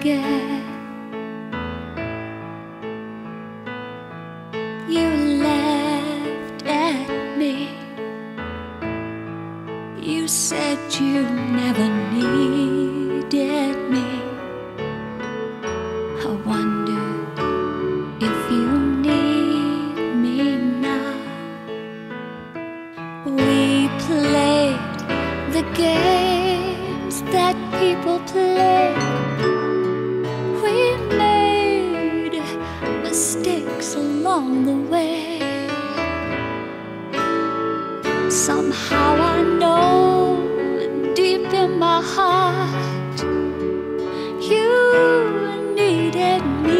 forget. You laughed at me. You said you never needed me. I wondered if you need me now. We played the games that people play. We made mistakes along the way. Somehow I know deep in my heart you needed me.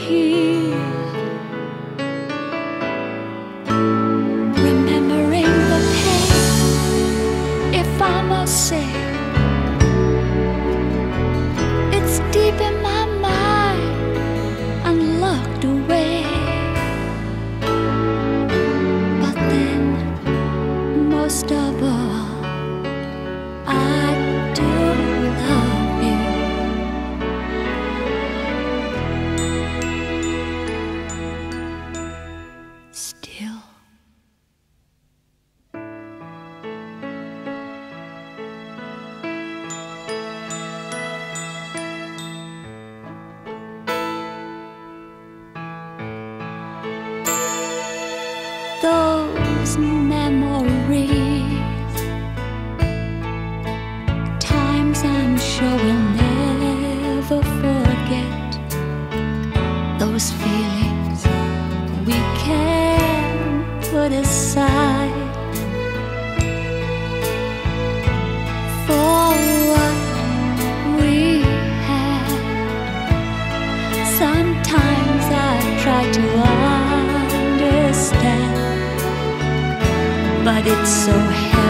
Remembering the pain, if I must say, it's deep in my mind and locked away. But then, most of all, I do love you. Still. Those memories, times I'm sure we'll never forget. Those feelings we can't put aside. For what we had, sometimes I try to understand, but it's so heavy.